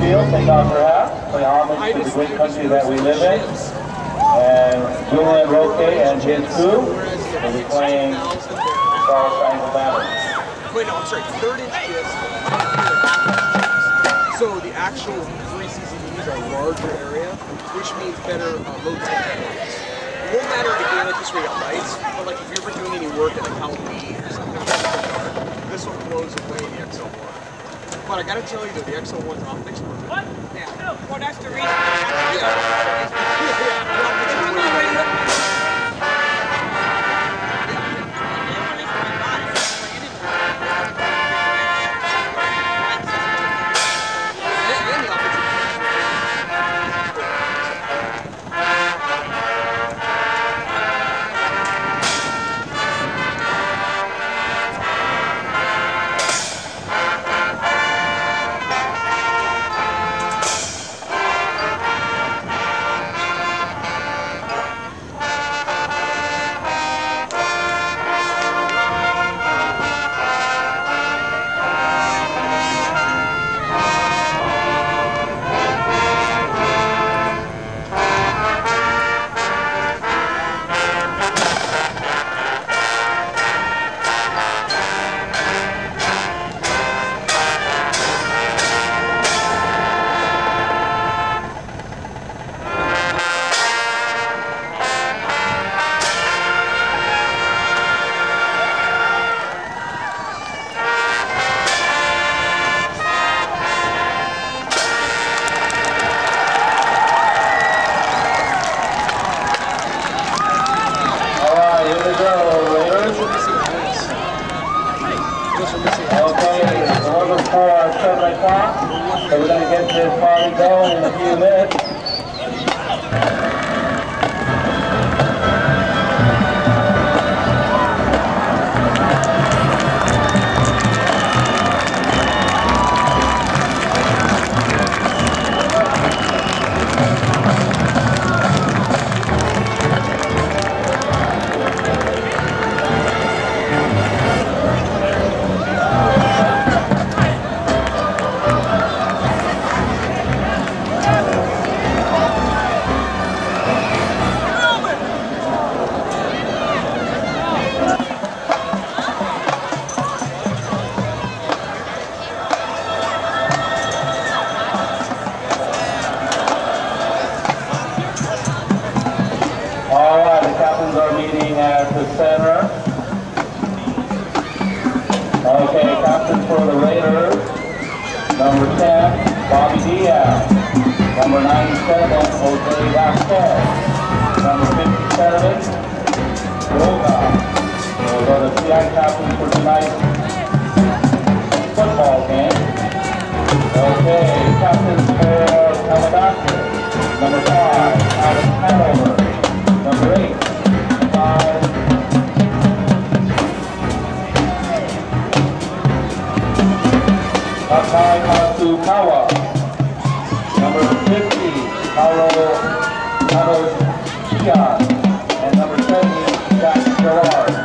field, take off her hat, play homage to the great country that we live in. And Julian Roque and his crew will be playing Star Triangle Battle. Wait, no, I'm sorry, 3rd-inch discs. So the actual 3 CCDs are a larger area, which means better load temperatures. It won't matter in a game like this where you got lights, but like if you're ever doing any work at like Halloween or something, this one blows away the XL1. But I gotta tell you though, the XL1's optics are good. What? Yeah. No. Well, that's the reason. So we're going to get this party going in a few minutes. Okay, captain for the Raiders, number 10, Bobby Diaz. Number 97, Jose Vasquez. Number 57, Yoga. We'll go to PI captain for tonight's football game. Okay, captains for Calabasas. Number 5, Adam Hanover. Number 8, 5. Akai Matsukawa. Number 50, Carlos Gian. And number 70, Jack Gerard.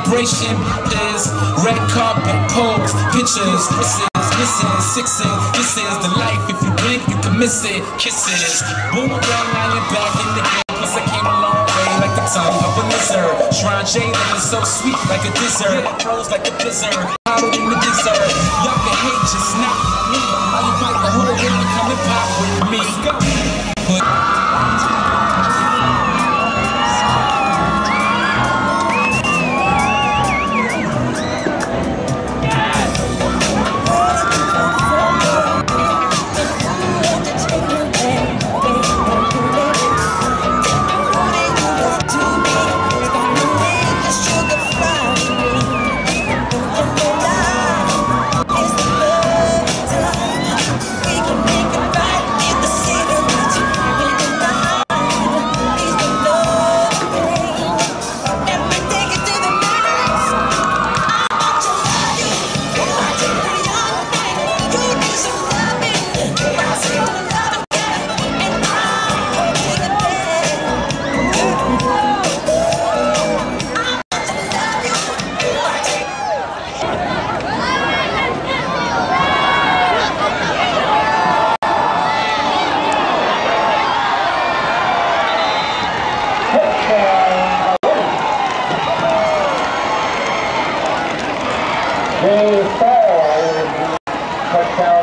celebration is red carpet pose, pictures, missing sixes. This is the life. If you blink, you can miss it. Kisses, boomerang, now you're back in the game. Plus I came a long way, like the tongue of a lizard. Shrine Jalen is so sweet, like a dessert. Froze like a blizzard, bottled in the dessert. Y'all can hate, just not me. I invite the whole world to come and pop with me. The fall touchdown.